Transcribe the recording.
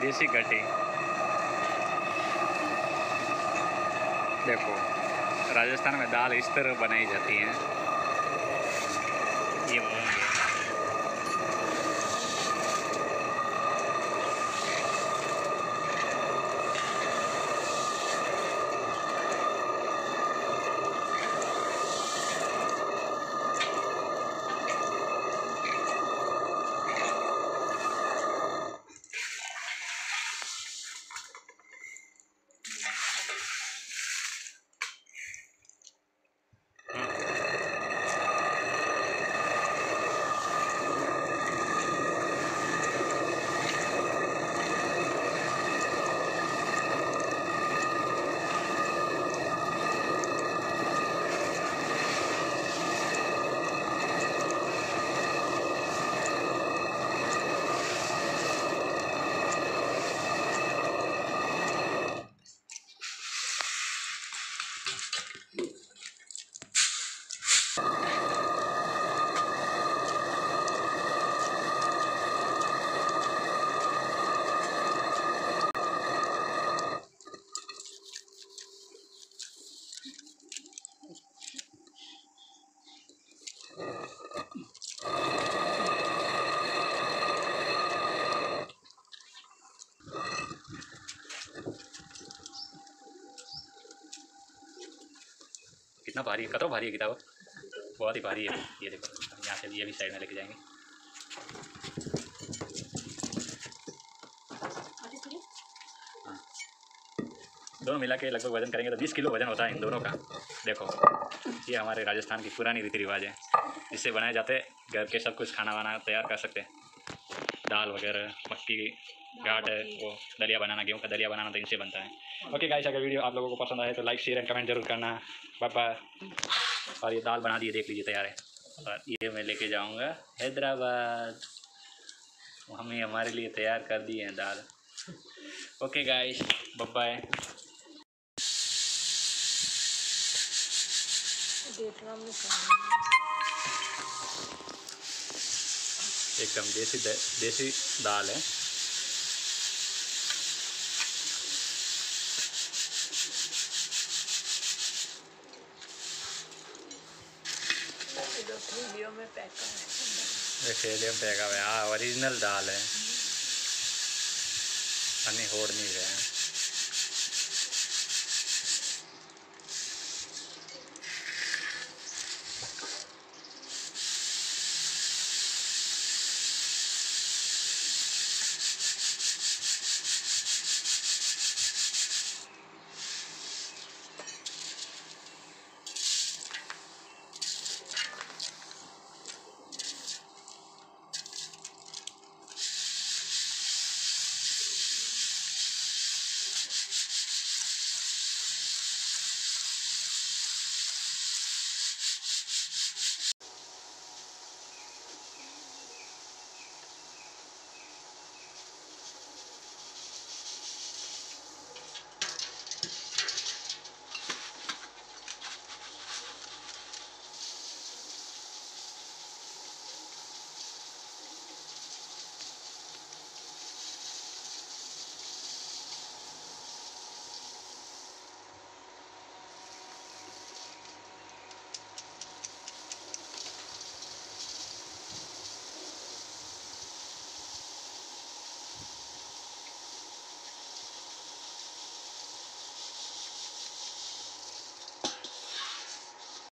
देसी कटी। देखो राजस्थान में दाल इस तरह बनाई जाती है। ये मूंग है। कितना भारी है, कतरा भारी है किताब, बहुत ही भारी है। ये देखो यहाँ से ये भी साइड में लेके जाएंगे। हाँ, दोनों मिला के लगभग वजन करेंगे तो 20 किलो वजन होता है इन दोनों का। देखो ये हमारे राजस्थान की पुरानी रीति रिवाज है, इससे बनाए जाते घर के सब कुछ खाना वाना तैयार कर सकते हैं। दाल वगैरह, मक्की की घाट है, वो दलिया बनाना, गेहूँ का दलिया बनाना तो इनसे बनता है। ओके गाइस, अगर वीडियो आप लोगों को पसंद आए तो लाइक शेयर एंड कमेंट जरूर करना। Bye bye. और ये दाल बना दी, देख लीजिए तैयार है। और ये मैं लेके जाऊंगा हैदराबाद। मम्मी हमारे लिए तैयार कर दी है दाल। Okay guys, bye bye. एकदम देसी दाल है। थैलियों में पैक है। थैलियों में पैक है। हाँ, ओरिजिनल दाल है, पानी होड़ नहीं गया।